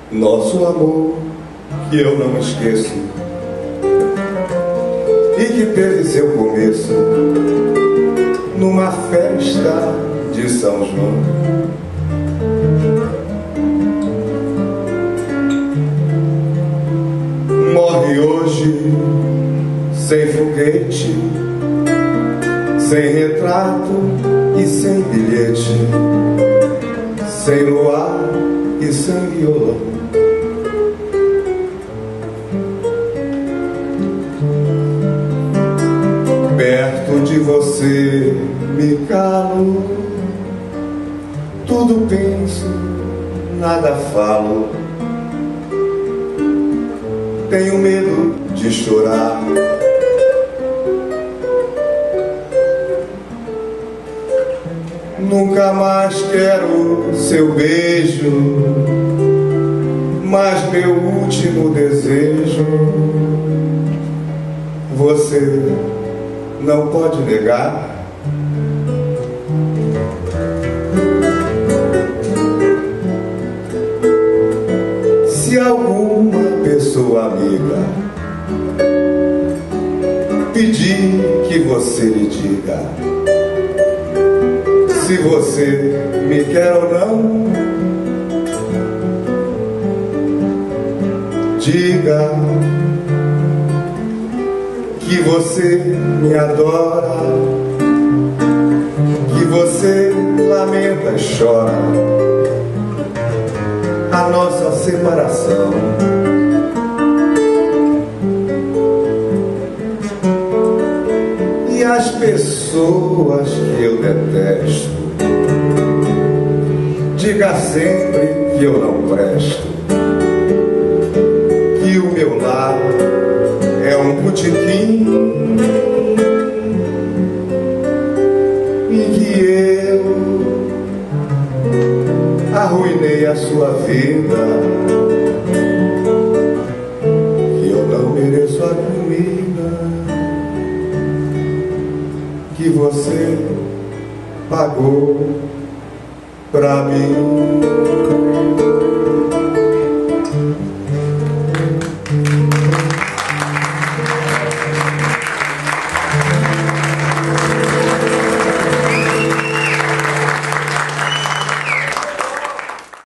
nosso amor que eu não esqueço e que teve seu começo numa festa de São João. Morre hoje sem foguete, sem retrato e sem bilhete, sem luar e sem violão. Perto de você me calo, tudo penso, nada falo. Tenho medo de chorar. Nunca mais quero seu beijo, mas meu último desejo você não pode negar. Se alguma pessoa amiga pedir que você lhe diga se você me quer ou não, diga que você me adora, que você lamenta e chora a nossa separação. E as pessoas que eu detesto, diga sempre que eu não presto, que o meu lar é um botequim e que eu arruinei a sua vida, que eu não mereço a comida que você pagou pra mim.